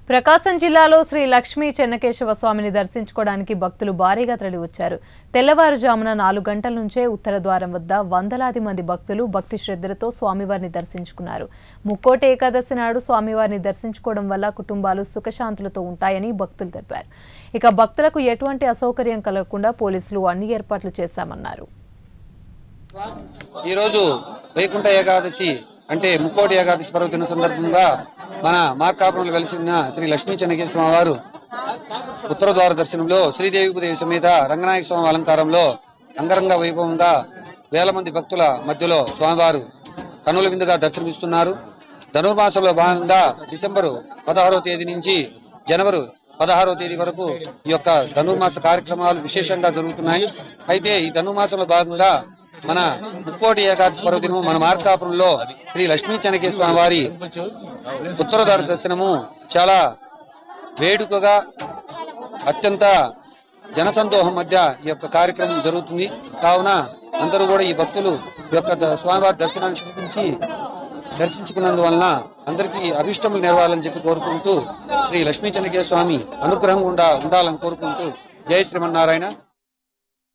ప్రకాశం జిల్లాలో శ్రీ లక్ష్మీ చెన్నకేశవ స్వామిని దర్శించుకోవడానికి భక్తులు భారీగా తరలివచ్చారు. తెల్లవారుజామున 4 గంటల నుంచే ఉత్తర ద్వారం వద్ద వందలాది మంది భక్తులు భక్తి శ్రద్ధలతో స్వామివారిని దర్శించుకున్నారు. ముక్కోటి ఏకాదశి నాడు స్వామివారిని దర్శించుకోవడం వల్ల కుటుంబాలు సుఖశాంతులతో ఉంటాయని భక్తులు తెలిపారు. ఇక భక్తులకు ఎటువంటి అసౌకర్యం కలగకుండా పోలీసులు అన్ని ఏర్పాట్లు చేశామన్నారు. ఈ రోజు వైకుంఠ ఏకాదశి అంటే ముక్కోటి ఏకాదశి పర్వదిన సందర్భంగా మన మార్కాపురంలో వెలిసిన శ్రీ లక్ష్మీ చెన్నకేశవ స్వామి వారు ఉత్తర ద్వార దర్శనంలో శ్రీదేవి భూదేవి సమేత రంగనాయక స్వామి అలంకారంలో అంగరంగ వైభవంగా వేల మంది భక్తుల మధ్యలో స్వామివారు కనుల విందుగా దర్శనమిస్తున్నారు. ధనుర్మాసంలో భాగంగా డిసెంబరు 16వ తేదీ నుంచి జనవరి 16వ తేదీ వరకు ఈ యొక్క ధనుర్మాస కార్యక్రమాలు విశేషంగా జరుగుతున్నాయి. అయితే ఈ ధనుర్మాసంలో భాగంగా మన ముక్కోటి ఏకాదశి పర్వదినము మన మార్కాపురంలో శ్రీ లక్ష్మీ చెన్నకేశవ స్వామి వారి ఉత్తర ద్వార దర్శనము చాలా వేడుకగా అత్యంత జనసందోహం మధ్య ఈ యొక్క కార్యక్రమం జరుగుతుంది. కావున అందరూ కూడా ఈ భక్తులు ఈ యొక్క స్వామివారి దర్శనాన్ని చూపించి దర్శించుకున్నందువలన అందరికీ అభిష్టములు నెరవేరాలని చెప్పి కోరుకుంటూ శ్రీ లక్ష్మీ చెన్నకేశవ స్వామి అనుగ్రహం ఉండాలని కోరుకుంటూ జై శ్రీమన్నారాయణ.